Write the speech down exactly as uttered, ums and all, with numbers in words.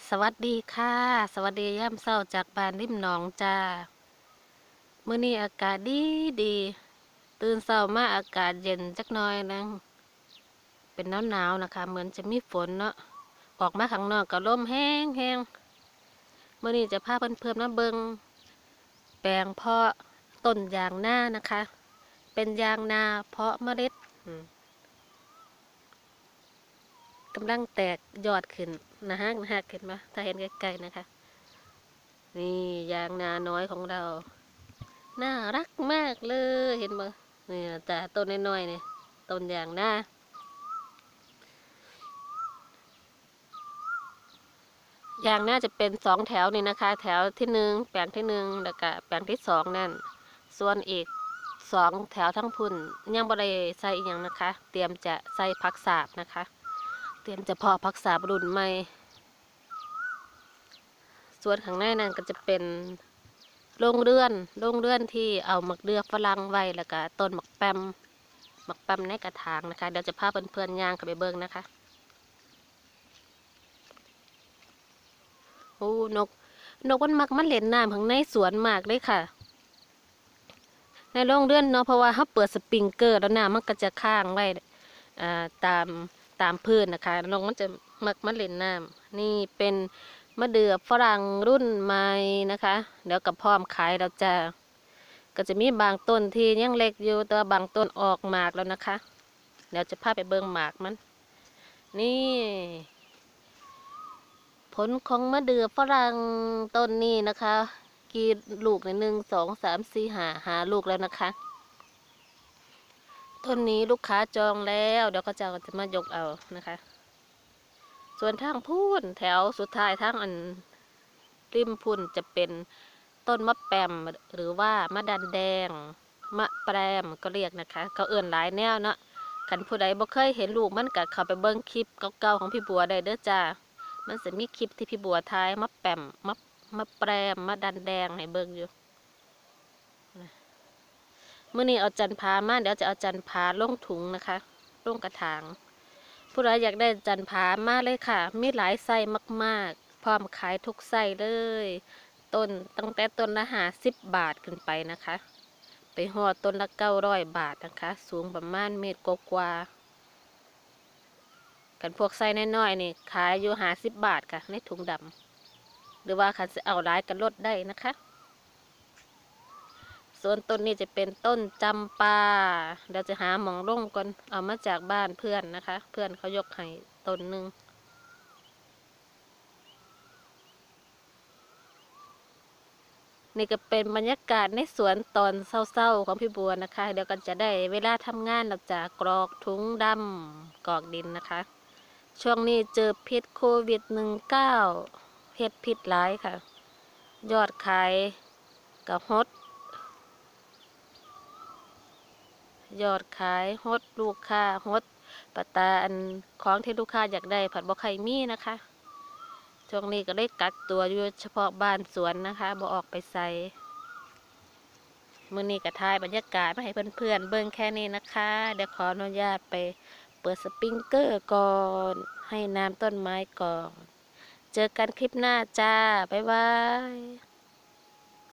สวัสดีค่ะสวัสดีย่ำเศร้าจากบ้านริมหนองจ้ามื้อนี้อากาศดีดีตื่นเศร้ามาอากาศเย็นจักหน่อยนึงเป็นหนาวหนาวนะคะเหมือนจะมีฝนเนาะออกมาข้างนอกก็ลมแห้งแห้งมื้อนี้จะพาเพื่อนๆมาเบิงแปลงเพาะต้นยางนานะคะ เป็นยางนาเพาะเมล็ดกำลังแตกยอดขึ้นนะฮะนะฮะเห็นไหมถ้าเห็นใกล้ๆนะคะนี่ยางนาน้อยของเราน่ารักมากเลยเห็นไหมนี่จ้ะต้นน้อยๆเนี่ยต้นยางนายางน่าจะเป็นสองแถวนี่นะคะ แถวที่หนึ่งแปลงที่หนึ่งแล้วก็แปลงที่สองนั่นส่วนอีกสองแถวทั้งพุ่นยังบริใส่อีกอย่างนะคะ เตรียมจะใส่ผักสาบนะคะ เตรียมจะเพาะผักสาบรุ่นใหม่ส่วนข้างในนั่นก็จะเป็นโรงเรือนโรงเรือนที่เอาหมักเดือฝรั่งไว้แล้วก็ต้นหมักแปมหมักแปมในกระถางนะคะเดี๋ยวจะพาเพื่อนๆย่างเข้าไปเบิ้งนะคะโอ้นกนกมันมักมันเล่นน้ำข้างในสวนมากเลยค่ะในโรงเรือนเนาะเพราะว่าเขาเปิดสปริงเกอร์แล้วน้ำมันก็จะค้างไว้ตามตามพื้นนะคะนกมันจะมักมันเล่นน้ำนี่เป็นมะเดื่อฝรั่งรุ่นใหม่นะคะเดี๋ยวกับพร้อมขายเราจะก็จะมีบางต้นที่ยังเล็กอยู่แต่บางต้นออกหมากแล้วนะคะเดี๋ยวจะพาไปเบิ่งหมากมันนี่ผลของมะเดื่อฝรั่งต้นนี้นะคะกี่ลูกในหนึ่งสองสามสี่หาหาลูกแล้วนะคะต้นนี้ลูกค้าจองแล้วเดี๋ยวเขาจะจะมายกเอานะคะส่วนทางพูนแถวสุดท้ายทางอันริมพุ่นจะเป็นต้นมะแปมหรือว่ามะดันแดงมะแปรมก็เรียกนะคะเขาเอื่นหลายแนวเนาะขันผู้ใดบ่เคยเห็นลูกมันกัดเข้าไปเบิ้งคลิปเก่าๆของพี่บัวได้เด้อจ้ามันจะมีคลิปที่พี่บัวทายมะแปมมะมะแปรมมะดันแดงให้เบิ้งอยู่เมื่อนี้เอาจันพามาเดี๋ยวจะเอาจันพาลงถุงนะคะลงกระถางผู้ใดอยากได้จันพามาเลยค่ะมีหลายไส้มากๆพร้อมขายทุกไส้เลยต้นตั้งแต่ต้นละห้าสิบบาทขึ้นไปนะคะไปหอดต้นละเก้าร้อยบาทนะคะสูงประมาณเมตรกว่ากันพวกไส้น้อยๆนี่ขายอยู่ห้าสิบบาทค่ะในถุงดำหรือว่าคันจะเอาร้ายกันลดได้นะคะส่วนต้นนี้จะเป็นต้นจำปาเดี๋ยวจะหาหมองร่งก่อนเอามาจากบ้านเพื่อนนะคะเพื่อนเขายกให้ต้นหนึ่งนี่ก็เป็นบรรยากาศในสวนตอนเศร้าๆของพี่บัวนะคะเดี๋ยวก็จะได้เวลาทำงานเราจะกรอกถุงดำกรอกดินนะคะช่วงนี้เจอพิษโควิดหนึ่งเก้าเห็ดพิษหลายค่ะยอดขายกับฮดยอดขายฮดลูกค้าฮดปตาอันของที่ลูกค้าอยากได้ผัดบะไข่มีนะคะช่วงนี้ก็ได้กักตัวอยู่เฉพาะบ้านสวนนะคะบ่ออกไปใส่มื้อนี้ก็ถ่ายบรรยากาศมาให้เพื่อนๆเบิ่งแค่นี้นะคะเดี๋ยวขออนุญาตไปเปิดสปริงเกอร์ก่อนให้น้ำต้นไม้ก่อนเจอกันคลิปหน้าจ้าบ๊ายบาย